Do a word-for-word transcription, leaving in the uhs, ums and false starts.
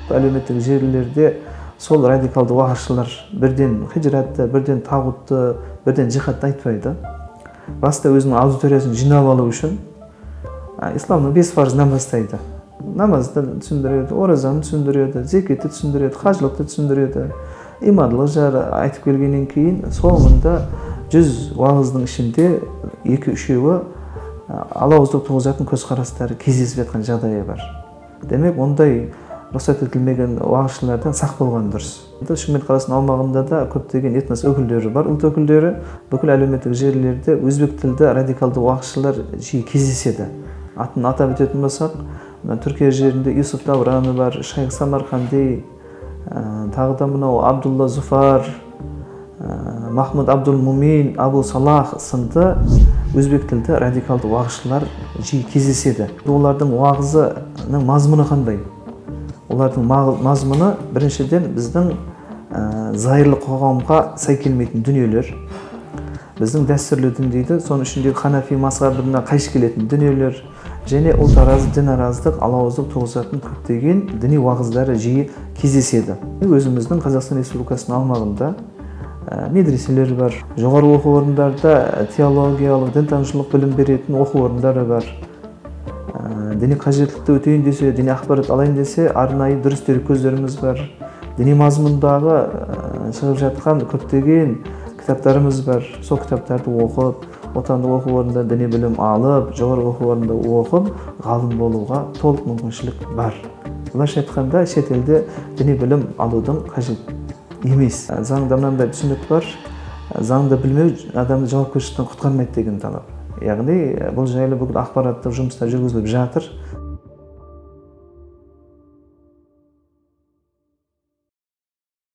Әлеуметтік желілерде сол радикалды уағызшылар бірден хижратты, бірден тағутты, бірден жихадты айтпайды. Баста өзінің аудиториясын жинап алу үшін исламның бес парызынан бастайды. Намазды түсіндіреді, оразаны түсіндіреді, зекетті түсіндіреді, қажылықты түсіндіреді. Имандылық жары айтып келгеннен кейін соңында жүз уағыздың ішінде екі үшеуі алауыздық туғызатын көзқарастары кездесіп жатқан жағдайы бар. Демек, ондай рұқсат етілмеген уағызшылардан сақ болған дұрыс. Шымкент қаласының аумағында да көптеген этнос өкілдері бар, ұлт өкілдері. Бүкіл әлеуметтік желілерде өзбек тілді радикалды уағызшылар жиі кездеседі. Атын атап өтетін болсақ, Түркия жерінде Юсуф Давраны бар, Шайх Самарқанди, тағы да мынау Абдулла Зуфар, Махмуд Абдул-Мумин, Абу Салах сынды өзбек тілді радикалды уағызшылар жиі кездеседі. Олардың уағызының мазмұны қандай? Олардың мазмұны біріншіден біздің зайырлы қоғамға сай келмейтін дүниелер, біздің дәстүрлі дін дейді, соның ішіндегі ханафи мазхабына қайшы келетін дүниелер, және ұлтаразы, дінараздық, алауыздық туғызатын көптеген діни уағыздары жиі кездеседі. Өзіміздің Қазақстан Республикасының аумағында медреселер бар, жоғары оқу орындарда теологиялық, дінтанушылық білім беретін оқу орындары бар. Діни қажеттілікті өтейін десе, діни ақпарат алайын десе, арнайы дұрыс дерек көздеріміз бар. Діни мазмұндағы шығып жатқан көптеген кітаптарымыз бар. Сол кітаптарды оқып, отандық оқу орнында діни білім алып, жоғары оқу орнында оқып, ғалым болуға толық мүмкіншілік бар. Былайша айтқанда, шетелде діни білім алудың қажет емес. Заңда мынандай түсінік бар. Заңды білмеу адамды жауапкершіліктен құтқармайды деген талап. Яғни бұл жайлы бүкіл ақпараттық жұмыстар жүргізіліп жатыр.